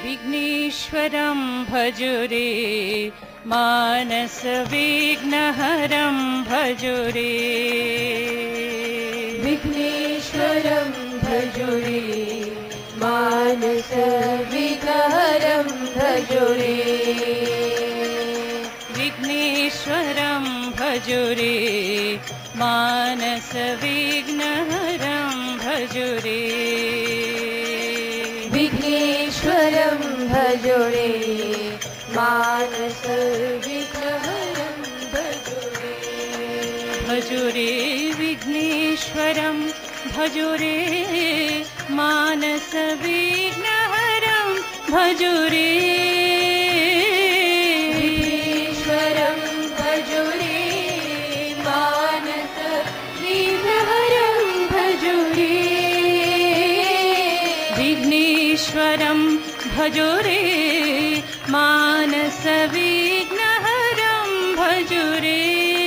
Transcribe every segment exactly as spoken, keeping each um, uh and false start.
विघ्नेश्वरं भजो रे मानस विघ्नहरं भजो रे विघ्नेश्वरं भजो रे मानस विघ्नहरं भजो रे विघ्नेश्वरं भजो रे मानस विघ्नहरं भजो रे विघ्नेश्वरं भजो रे मानस विघ्नहरं भजो रे भजो रे विघ्नेश्वरं भजो रे मानस विघ्नहरं भजो रे विघ्नेश्वरं भजो रे मानस विघ्नहरं भजो रे विघ्नेश्वरं भजो रे मानस विघ्नहरं भजो रे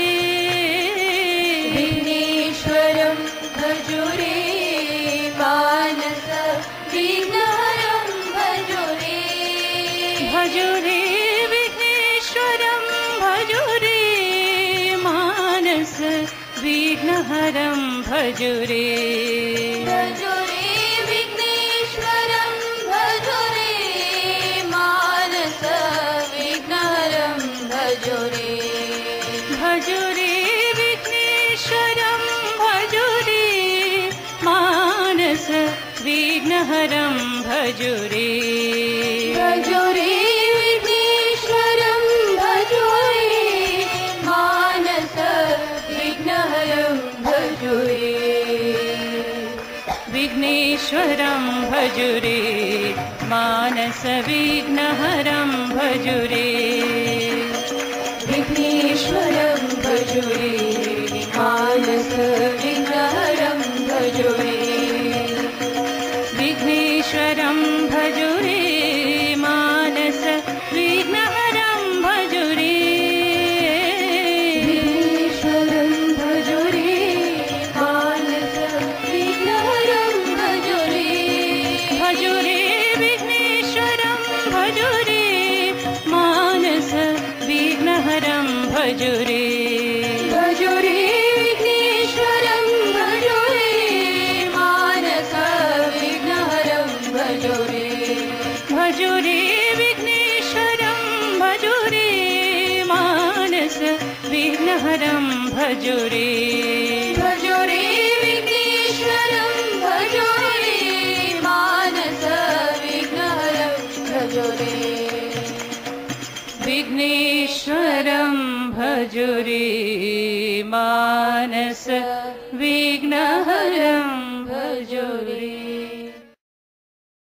विघ्नेश्वरं भजो रे मानस विघ्नहरं भजो रे भजो रे विघ्नेश्वरं भजो रे मानस विघ्नहरं भजो रे भजो रे विघ्नेश्वरं भजो रे मानस विघ्नहरं भजो रे भजो रे विघ्नेश्वरं भजो रे मानस विघ्नहरं भजो रे भजो रे विघ्नेश्वरं भजो रे मानस विघ्नहरं भजो रे विघ्नेश्वरं भजो रे मानस विघ्नहरं भजो रे विघ्नेश्वरं भजो रे मानस विघ्नहरं भजो रे विघ्नेश्वरं भजो रे मानस विघ्नहरं भजो रे विघ्नेश्वरं भजो रे मानस विघ्नहरं भजो रे भजो रे विघ्नेश्वरं भजो रे मानस विघ्नहरं भजो रे भजो रे विघ्नेश्वरं भजो रे मानस विघ्नहरं भजो रे भजो रे विघ्नेश्वरं भजो रे मानस विघ्नहरं भजो रे भजो रे विघ्नेश्वरं भजो रे मानस विघ्नहरं भजो रे विघ्नेश्वरं भजो रे मानस विघ्नहरं